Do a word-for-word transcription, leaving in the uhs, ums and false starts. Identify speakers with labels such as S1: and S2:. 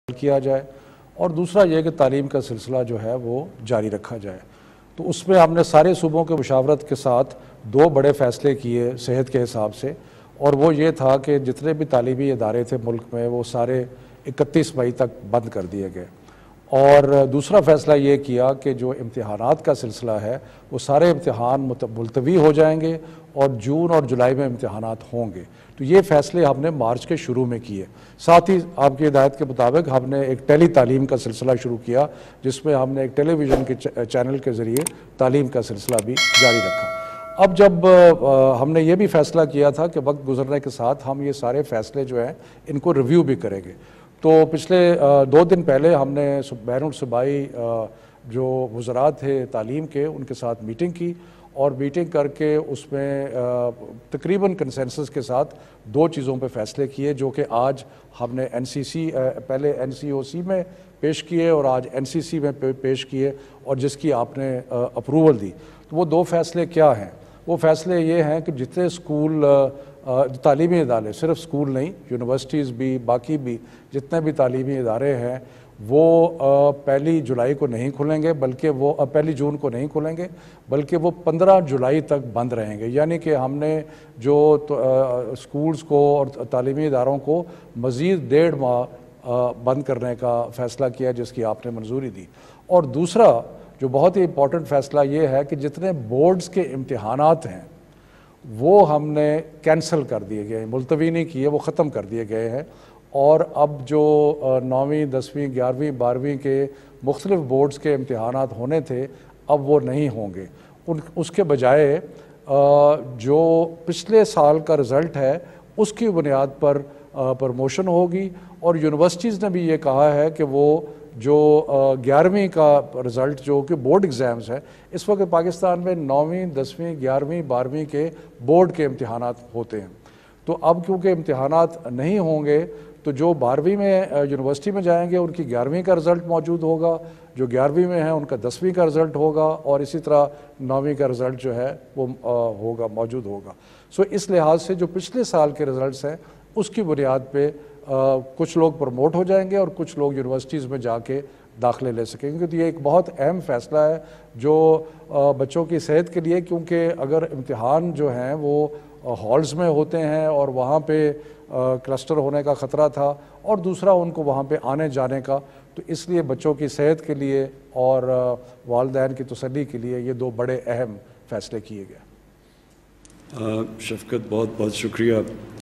S1: کیا جائے، اور دوسرا یہ کہ تعلیم کا سلسلہ جو ہے وہ جاری رکھا جائے۔ تو اس میں ہم نے سارے صوبوں کے مشاورت کے ساتھ دو بڑے فیصلے کیے صحت کے حساب سے، اور وہ یہ تھا کہ جتنے بھی تعلیمی ادارے تھے ملک میں وہ سارے اکتیس مئی تک بند کر دیے گئے، اور دوسرا فیصلہ یہ کیا کہ جو امتحانات کا سلسلہ ہے وہ سارے امتحان ملتوی ہو جائیں گے اور جون اور جولائی میں امتحانات ہوں گے۔ تو یہ فیصلے ہم نے مارچ کے شروع میں کیے۔ ساتھ ہی آپ کی ہدایت کے مطابق ہم نے ایک ٹیلی تعلیم کا سلسلہ شروع کیا، جس میں ہم نے ایک ٹیلی ویژن کے چینل کے ذریعے تعلیم کا سلسلہ بھی جاری رکھا۔ اب جب ہم نے یہ بھی فیصلہ کیا تھا کہ وقت گزرنے کے ساتھ ہم یہ سارے فیصلے جو ہیں ان کو ریویو بھی کریں گے، تو پچھلے دو دن پہلے ہم نے بین الصوبائی جو وزراء تھے تعلیم کے ان کے ساتھ میٹنگ کی، اور میٹنگ کر کے اس میں تقریباً کنسنسس کے ساتھ دو چیزوں پہ فیصلے کیے، جو کہ آج ہم نے این سی سی پہلے این سی او سی میں پیش کیے اور آج این سی سی میں پیش کیے، اور جس کی آپ نے اپروول دی۔ تو وہ دو فیصلے کیا ہیں؟ وہ فیصلے یہ ہیں کہ جتنے اسکول تعلیمی ادارے، صرف اسکول نہیں، یونیورسٹیز بھی، باقی بھی جتنے بھی تعلیمی ادارے ہیں وہ پہلی جولائی کو نہیں کھلیں گے، بلکہ وہ پہلی جون کو نہیں کھلیں گے، بلکہ وہ پندرہ جولائی تک بند رہیں گے۔ یعنی کہ ہم نے جو اسکولز کو اور تعلیمی اداروں کو مزید ڈیڑھ ماہ بند کرنے کا فیصلہ کیا، جس کی آپ نے منظوری دی۔ اور دوسرا جو بہت ہی امپورٹنٹ فیصلہ یہ ہے کہ جتنے بورڈز کے امتحانات ہیں وہ ہم نے کینسل کر دیے گئے ہیں، ملتوی نہیں کیے، وہ ختم کر دیے گئے ہیں، اور اب جو نویں دسویں گیارہویں بارہویں کے مختلف بورڈز کے امتحانات ہونے تھے اب وہ نہیں ہوں گے۔ ان اس کے بجائے جو پچھلے سال کا رزلٹ ہے اس کی بنیاد پر پروموشن ہوگی، اور یونیورسٹیز نے بھی یہ کہا ہے کہ وہ جو گیارہویں کا رزلٹ جو کہ بورڈ ایگزامز ہے، اس وقت پاکستان میں نویں دسویں گیارہویں بارہویں کے بورڈ کے امتحانات ہوتے ہیں، تو اب کیونکہ امتحانات نہیں ہوں گے تو جو بارہویں میں یونیورسٹی میں جائیں گے ان کی گیارہویں کا رزلٹ موجود ہوگا، جو گیارہویں میں ہیں ان کا دسویں کا رزلٹ ہوگا، اور اسی طرح نویں کا رزلٹ جو ہے وہ ہوگا موجود ہوگا۔ سو اس لحاظ سے جو پچھلے سال کے رزلٹس ہیں اس کی بنیاد پہ کچھ لوگ پروموٹ ہو جائیں گے اور کچھ لوگ یونیورسٹیز میں جا کے داخلے لے سکیں گے۔ تو یہ ایک بہت اہم فیصلہ ہے جو بچوں کی صحت کے لیے، کیونکہ اگر امتحان جو ہیں وہ ہالز میں ہوتے ہیں اور وہاں پہ کلسٹر ہونے کا خطرہ تھا، اور دوسرا ان کو وہاں پہ آنے جانے کا، تو اس لیے بچوں کی صحت کے لیے اور والدین کی تسلی کے لیے یہ دو بڑے اہم فیصلے کیے گئے۔
S2: شفقت، بہت بہت شکریہ